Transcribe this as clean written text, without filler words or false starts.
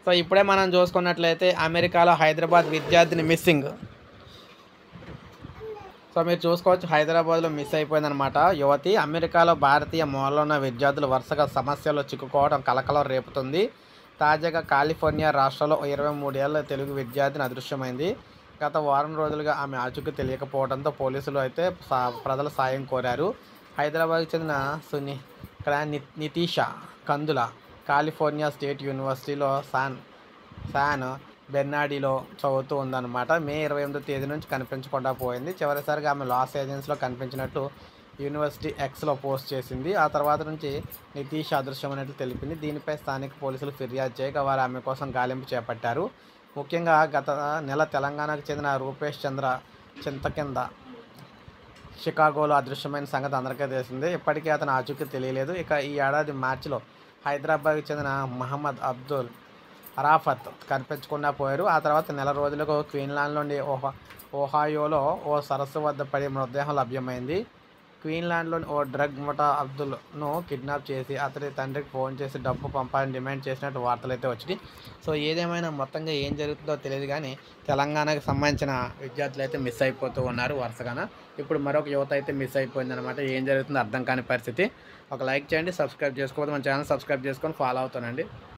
So ఇప్పుడే మనం చూసుకున్నట్లయితే అమెరికాలో హైదరాబాద్ విద్యార్థిని మిస్సింగ్. సో మీరు చూసుకోవచ్చు, హైదరాబాద్లో మిస్ అయిపోయిందనమాట యువతి. అమెరికాలో భారతీయ మూలాలు ఉన్న విద్యార్థులు వరుసగా సమస్యల్లో చిక్కుకోవడం కలకలం రేపుతుంది. తాజాగా కాలిఫోర్నియా రాష్ట్రంలో 23 ఏళ్ల తెలుగు విద్యార్థిని అదృశ్యమైంది. గత వారం రోజులుగా ఆమె ఆచూకీ తెలియకపోవడంతో పోలీసులు అయితే ప్రజల సాయం కోరారు. హైదరాబాద్కు చెందిన నితీషా కందుల కాలిఫోర్నియా స్టేట్ యూనివర్సిటీలో శాన్ బెర్నార్డిలో చదువుతూ ఉందన్నమాట. మే 28వ తేదీ నుంచి కనిపించకుండా పోయింది. చివరిసారిగా ఆమె లాస్ ఏంజల్స్లో కనిపించినట్లు యూనివర్సిటీ ఎక్స్లో పోస్ట్ చేసింది. ఆ తర్వాత నుంచి నితీష్ అదృశ్యమైనట్లు తెలిపింది. దీనిపై స్థానిక పోలీసులు ఫిర్యాదు చేయగా వారు ఆమె కోసం గాలింపు చేపట్టారు. ముఖ్యంగా గత నెల తెలంగాణకు చెందిన రూపేష్ చంద్ర చింతకింద షికాగోలో అదృశ్యమైన సంగతి అందరికీ తెలిసిందే. ఇప్పటికీ అతను ఆచూకీ తెలియలేదు. ఇక ఈ ఏడాది మార్చిలో హైదరాబాద్కు చెందిన మహమ్మద్ అబ్దుల్ అరాఫత్ కనిపించకుండా పోయారు. ఆ తర్వాత నెల రోజులకు క్వీన్లాండ్లోని ఓహాయోలో ఓ సరస్సు వద్ద పడి మృతదేహం లభ్యమైంది. క్వీన్లాండ్లోని ఓ డ్రగ్ ముఠా అబ్దుల్ను కిడ్నాప్ చేసి అతడి తండ్రికి ఫోన్ చేసి డబ్బు పంపాలని డిమాండ్ చేసినట్టు వార్తలు అయితే వచ్చినాయి. సో ఏదేమైనా మొత్తంగా ఏం జరుగుతుందో తెలియదు, కానీ తెలంగాణకు సంబంధించిన విద్యార్థులు అయితే మిస్ అయిపోతూ ఉన్నారు వరుసగాన. ఇప్పుడు మరొక యువత అయితే మిస్ అయిపోయిందనమాట. ఏం జరుగుతుందో అర్థం కాని పరిస్థితి. ఒక లైక్ చేయండి, సబ్స్క్రైబ్ చేసుకోవద్దు, మన ఛానల్ సబ్స్క్రైబ్ చేసుకొని ఫాలో అవుతానండి.